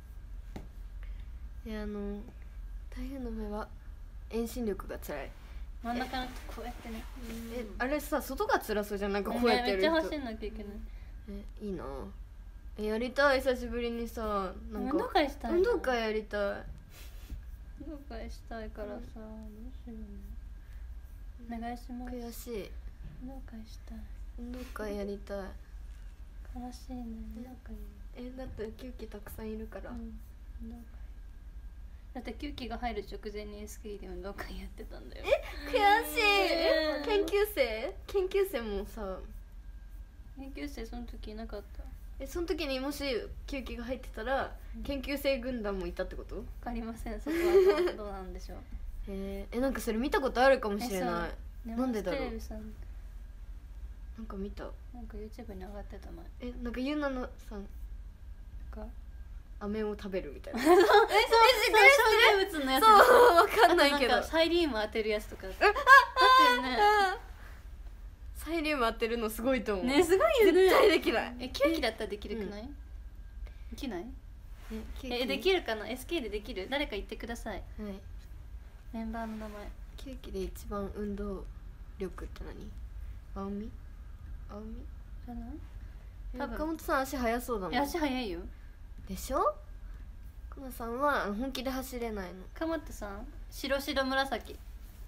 ういやあの台風の目は遠心力が辛いう真ん中の人こうやってねえあれさ外が辛そうじゃんなんかこうやってやる人めっちゃ走んなきゃいけないえいいなえやりたい久しぶりにさなんか運動会したいな運動会やりたい運動会したいからさどうしようお願いします悔しい運動会したい運動会やりたい悲しいね運動会えだって球技たくさんいるから、 うん運動会だって球技が入る直前に エスケー で運動会やってたんだよ悔しいえ研究生研究生もさ研究生その時いなかったえその時にもし球技が入ってたら、 うん研究生軍団もいたってことわかりませんそこはどうどうなんでしょうへええなんかそれ見たことあるかもしれないえなんでだろうテレビさんなんか見たなんか YouTube に上がってた前えなんかゆうなのさんか飴を食べるみたいなそう障害物のやつそうわかんないけどあとなんかサイリウム当てるやつとかあったよねサイリウム当てるのすごいと思うねすごいよね絶対できないえ球技だったらできるくない、できないえできるかな エスケー でできる誰か言ってくださいはいメンバーの名前球技で一番運動力って何青み青みじゃないえ多分岡本さん足速そうだもんえ足速いよでしょコナさんは本気で走れないのかまってさん白白紫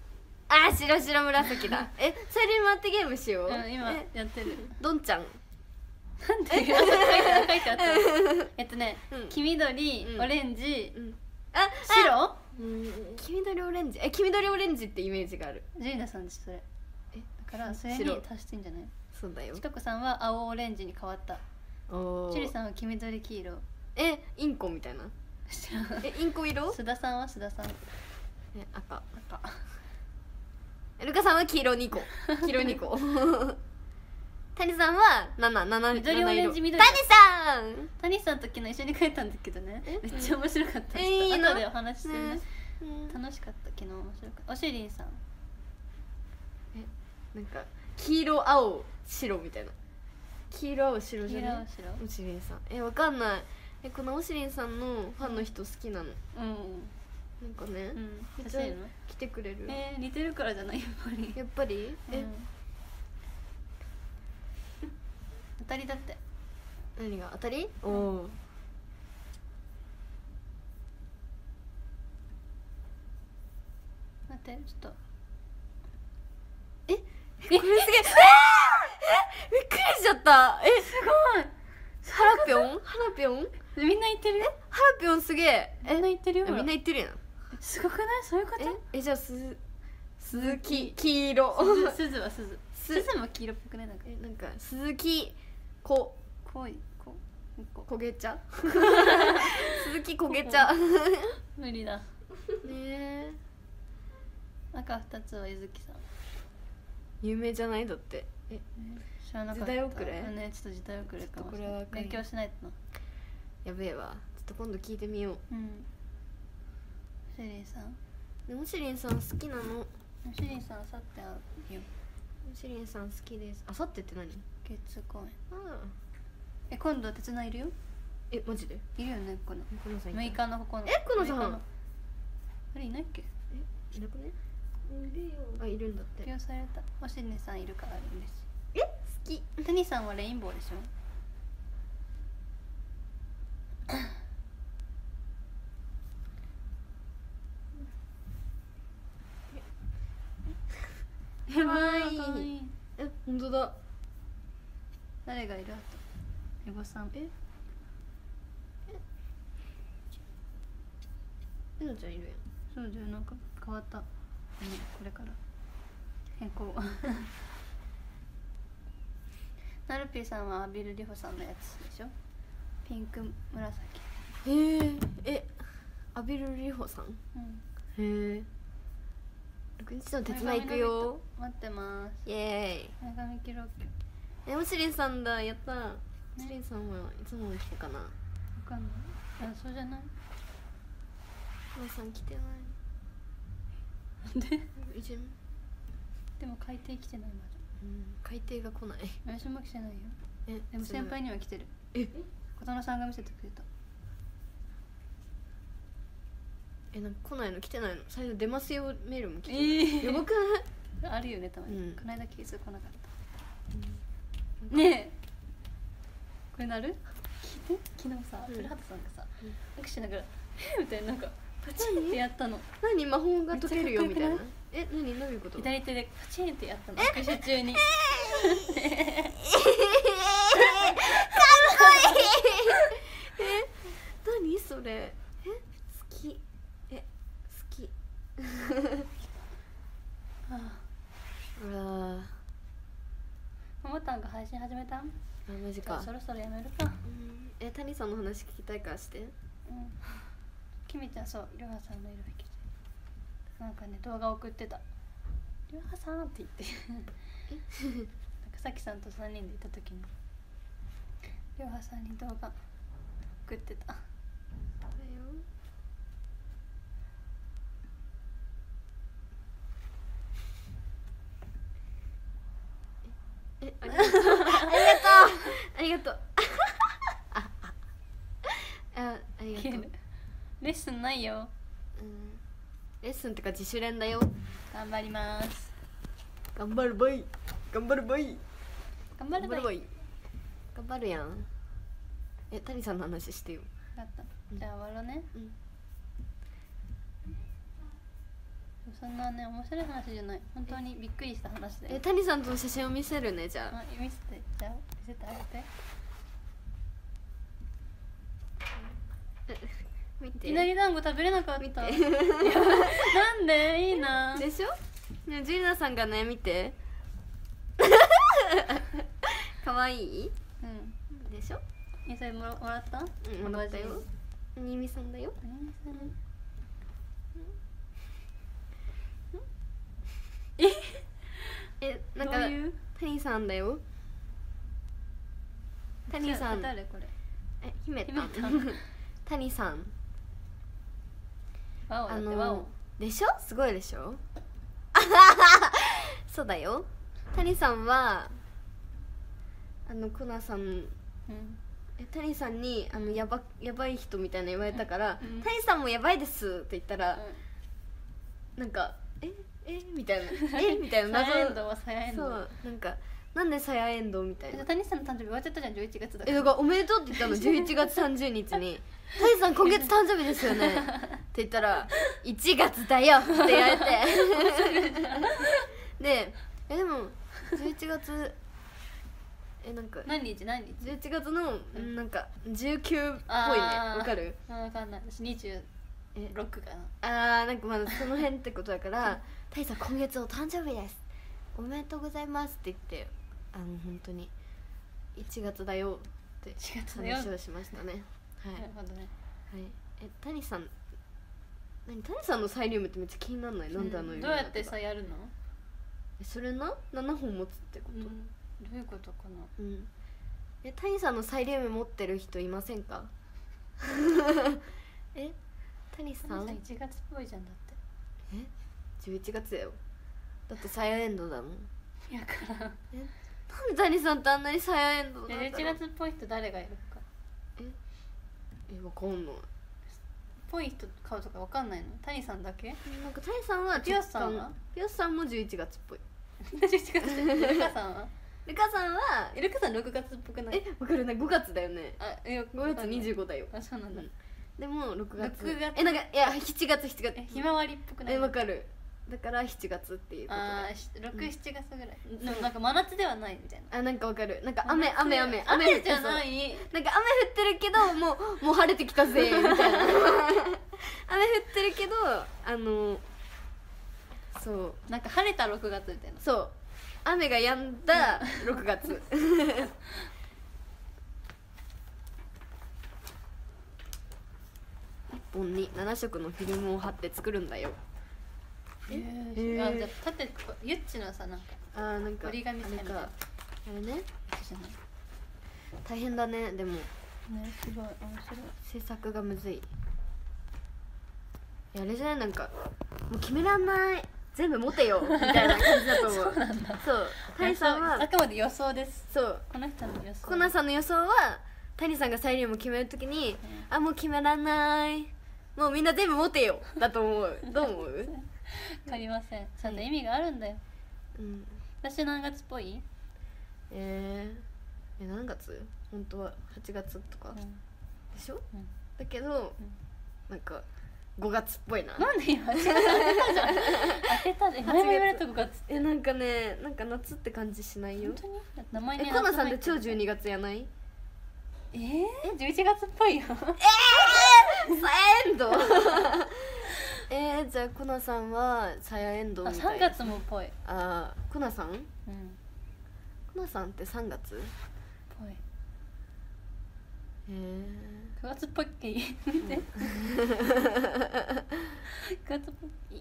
あー白白紫だえそれに回ってゲームしよう、 うん今えやってるどんちゃんなんて書いてあった書いてあったえっとね、 うん黄緑、 うんオレンジ、 うんあ白うん黄緑オレンジえ黄緑オレンジってイメージがあるジーナさんですそれえだからそれに白足してんじゃないそうだよちとこさんは青オレンジに変わったおーチュリさんは黄緑黄色えインコみたいな知らんえインコ色須田さんは須田さんえ赤赤えルカさんは黄色にこ黄色にこ谷さんは七七緑オレンジ緑谷さん谷さんと昨日一緒に帰ったんだけどねめっちゃ面白かった、 えちょっといいの後でお話しするねねうん楽しかった昨日面白かったおしりんさんなんか黄色青白みたいな黄色青白じゃない黄色青白おしりんさんえわかんないえこのおしりんさんのファンの人好きなのうんなんかね、 うんめっちゃ欲しいの来てくれる、 えー、似てるからじゃないやっぱりやっぱりえ、 うん当たりだって何が当たりおお待ってちょっとえこれすげええー、えびっくりしちゃったえすごいハラぴょんハラぴょんみんな言ってるよハラぴょんすげえみんな言ってるよえみんなほら言ってるやんすごくないそういうことええじゃあす鈴木黄色すずはすずすすずも黄色っぽくないなんかえなんか鈴木こ濃いここ焦げ茶鈴木焦げ茶ね無理だえ赤二つはゆずきさん有名じゃないだってえ知らなかった時代遅れねちょっと時代遅れかもしれちょっとこれはわかんない勉強しないとなやべえわちょっと今度聞いてみよううんシェリーさんでもしりんさん好きなのシェリーさんあさって会うよしりんさん好きですあさってって何月公演ああえ今度手伝いるよえマジでいるよねこのこのさんいたむいかのここのえこのさんむいかのあれいないっけえいなくねあいるんだって発表されたおしりさんいるから嬉しえ好きいテニさんはレインボーでしょかわいいかわいいえ本当だ誰がいるあとエボさんええのちゃんいるそうだよなんか変わった、ね、これから変更ナルピーさんはアビルリホさんのやつでしょピンク紫やんへええアビルリホさんうんへえろくにちの手伝い行くよ待ってますイエーイ前髪切ろうきえもしりんさんだやったもしりんさんはいつもの来てかなわかんないあそうじゃないもさん来てないなんでいじんでも海底来てないまうん海底が来ないだ私も来てないよえでも先輩には来てるえ琴乃さんが見せてくれたえなんか来ないの来てないの最初出ますよメールも来てえないやばくないあるよねたまに、 うんこの間気づかなかったねえこれなる聞いて昨日さうん古畑さんがさうん握手しながら「えみたいななんかパチンってやったの何魔法が解けるよみたいなめっちゃかえ何どういうこと左手でパチンってやったの握手中にえ何それえ好きえ好きあうわあももたんが配信始めたんあマジじゃあかそろそろやめるかうんえ谷さんの話聞きたいからしてうんきみちゃんそうりょうはさんのいるべきなんかね動画送ってたりょうはさんって言ってなんかさきさんとさんにんでいた時にりょうはさんに動画送ってたえありがとうありがとうありがとうああありがとう、うん、 レッスンないよレッスンってか自主練だよ頑張ります頑張るばい頑張るばい頑張るばいばい頑張るやんえ谷さんの話してよだったじゃあ終わろうねうんそんなね面白い話じゃない、本当にびっくりした話だよ。 え谷さんとの写真を見せるね。じゃああ、見せて、じゃあ見せてあげて。 見ていきなり団子食べれなかった。 見てなんでいいな。 でしょ。ねジュリナさんがね見てかわいいうん。 でしょ。 え、それもらもらった？ うんもらったよ。新見さんだよ。えなんかどういう？ 谷さんだよ。谷さん誰これ？ え姫たん姫たん谷さんワオだあってワオの。でしょ。すごいでしょそうだよ。谷さんはあのコナさんうん。 え谷さんにあのやばやばい人みたいな言われたから「 うん谷さんもやばいです」って言ったら、なんか「ええみたいな「えみたいなサヤエンドウはサヤエンドウ。 そうなんか「なんでサヤエンドウ?」みたいな。 谷さんの誕生日終わっちゃったじゃん、じゅういちがつだかえら。 だからおめでとうって言ったのじゅういちがつさんじゅうにちに「谷さん今月誕生日ですよね」って言ったら「いちがつだよ」って言われてでえでもじゅういちがつえなんか何日何日？ じゅういちがつのんなんかじゅうきゅうっぽいね。 あーわかる？ あ、わかんない。私にじゅうろくかな。 あーなんかまだその辺ってことだから「タイさん今月お誕生日ですおめでとうございます」って言ってあの本当にいちがつだよっていちがつだよ話をしましたね。はい、 なるほどね。 はい、え谷さん何谷さんのサイリウムってめっちゃ気にならない？なんであのうん色どうやってさやるの？ えそれなななほん持つってこと？ うん、どういうことかな。 うん、え谷さんのサイリウム持ってる人いませんか？え谷さんいちがつっぽいじゃんだって。 えじゅういちがつだよ。だってサヤエンドだもん。 いやからん。 えなんで谷さんってあんなにサヤエンドなんだろう。 じゅういちがつっぽい人誰がいるか。 えわかんない。 ぽい人顔とかわかんないの？谷さんだけ？ なんか谷さんはピヨスさんはピヨスさんもじゅういちがつっぽい。 じゅういちがつでルカさんは？ ルカさんはえルカさんろくがつっぽくない？ えわかるねごがつだよね。 あ、えごがつにじゅうご。 ごだよ。 あ、そうなんだ。 でもろくがつろくがつえなんかいやしちがつしちがつえ、ひまわりっぽくない？ えわかる。だからしちがつっていうことあでー、ろく、しちがつぐらい。でもなんか真夏ではないみたいな。 あなんかわかる。なんか雨真夏雨雨雨じゃそうない。 なんか雨降ってるけどもうもう晴れてきたぜみたいな雨降ってるけどあのそうなんか晴れたろくがつみたいな。 そう雨が止んだろくがついっぽんにななしょくのフィルムを貼って作るんだよ。 えへーあ、じゃあ縦こゆっちのさなんかあーなんか折り紙線みたいなあれかあれねやつじゃない。 大変だね。でもね、すごい面白い。 制作がむずい。いやあれじゃないなんかもう決めらんない全部持てよみたいな感じだと思う。そうそう谷さんはあくまで予想です。 そうこの人の予想。 コナさんの予想は谷さんがサイリウムを決めるときに、あもう決めらんないもうみんな全部持てよだと思う。どう思う？ わかりません。ちゃんと意味があるんだよ。 うん私何月っぽい？ えー、え何月？本当ははちがつとかうんでしょ、 うんだけど、 うんなんかごがつっぽいな。 なんで今はちがつ当てたじゃん。当てたで。前も言われたごがつって。 えなんかねなんか夏って感じしないよ本。当に？だって名前にえコナさんって夏入超じゅうにがつやない？ えー、じゅういちがつっぽいよ。 サエンドえー、じゃあコナさんはサヤエンドあ、 みたさんいがつもっぽい。 あーコナさんうん。 コナさんってさんがつ？ ぽい。 へえくがつっぽいっけいい。見て。くがつっぽい。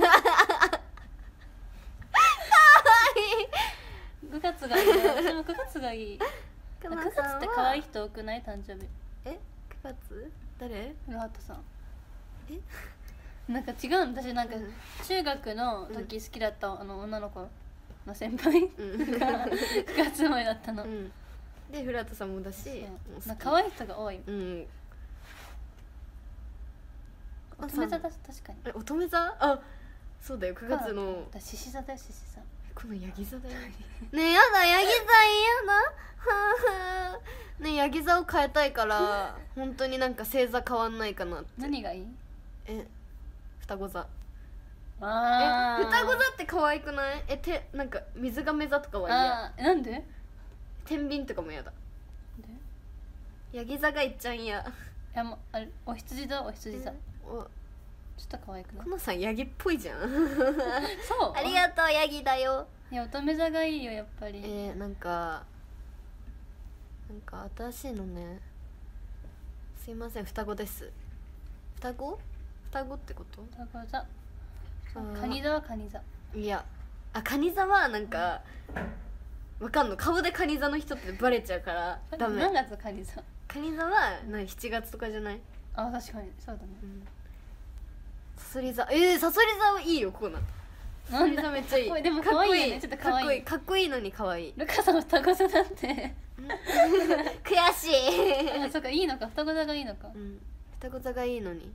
くがつがいいよ。私もくがつがいい。 コくがつナさんはって可愛い人多くない？誕生日。 えくがつ誰？ 古畑さん。 えなんか違うん。私なんかうん中学の時好きだったあの女の子の先輩うんがくがつ生まれだったの。 うんで古畑さんもだしそうもう好きなんか可愛い人が多い。 うん乙女座だし確かに。 え乙女座？あそうだよくがつのだ獅子座だよ獅子座。 このヤギ座だよねえやだヤギ座嫌だははねえヤギ座を変えたいから本当になんか星座変わんないかなって。 何がいい？ え双子座あー双子座って可愛くない？えてなんか水亀座とかは嫌。 あーなんで天秤とかも嫌だ。ヤギ座がいっちゃん嫌。 いやもうあれお羊座お羊座ちょおっと可愛くないこのさんヤギっぽいじゃん。 そうありがとうヤギだよ。 いや乙女座がいいよやっぱりえー、なんかなんか新しいのね。すいません双子です。双子？双子ってこと？ 双子座あーカニ座はカニ座いやあカニ座はなんかわかんの顔でカニ座の人ってバレちゃうからダメ。 何月カニ座カニ座はなしちがつとかじゃない？ あ確かにそうだねサソリ座えー、サソリ座はいいよコーナー。サソリ座めっちゃいい。 これでも可愛いよねちょっと可愛いかっこいいかっこいいのに可愛い。 ルカさん双子座だって悔しい。 あそうかいいのか双子座がいいのかうん双子座がいいのに。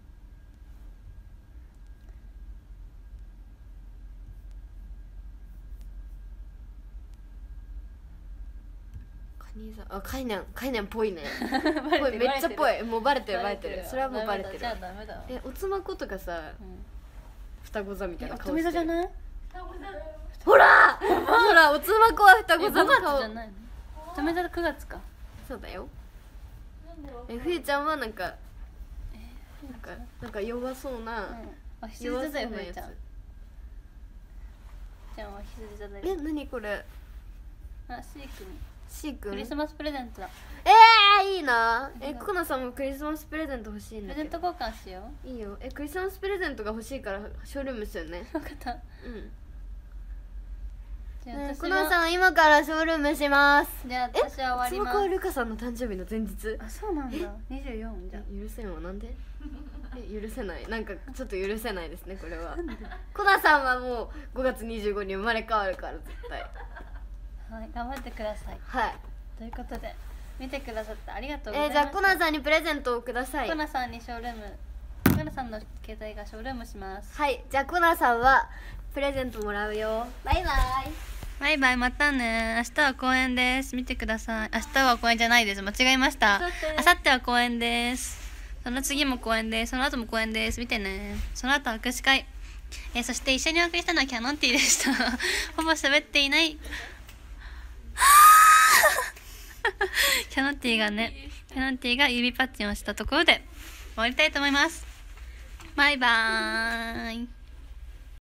カニ座あカイネンカイネンっぽいね。ぽいめっちゃぽい。もうバレてるバレてる。それはもうバレてる。 じゃあダメだわえおつまことかさうん双子座みたいえ乙な顔してる。 女座じゃないほらほらおつまこは双え子ごがつ座の顔じゃないの乙女座くがつかそうだよ。えふゆちゃんはなんかなんかなんか弱そうな、 うんあ羊弱座だそうなやつよふえちゃんちゃんは羊座だよえ何これあシー君シー君クリスマスプレゼントだえー、いいなえありがとうコナさんもクリスマスプレゼント欲しいんプだけどレゼント交換しよいいよえクリスマスプレゼントが欲しいからショールームですよねう分かったうんじゃあね私はコナさん今からショールームしますじゃあえ私は終わりつまこはますルカさんの誕生日の前日あそうなんだにじゅうよんじゃ許せんわなんでえ許せないなんかちょっと許せないですねこれはコナさんはもうごがつにじゅうごに生まれ変わるから絶対はい頑張ってくださいはいということで見てくださってありがとうござえー、 いますじゃあコナさんにプレゼントをくださいコナさんにショールームコナさんの携帯がショールームしますはいじゃあコナさんはプレゼントもらうよバイバイバイバイまたね明日は公演です見てください明日は公演じゃないです間違えました明後日は公演ですその次も公演ですその後も公演です見てねその後握手会えー、そして一緒にお送りしたのはキャノンティーでしたほぼ喋っていないキャノンティーがねキャノンティーが指パッチンをしたところで終わりたいと思いますバイバーイ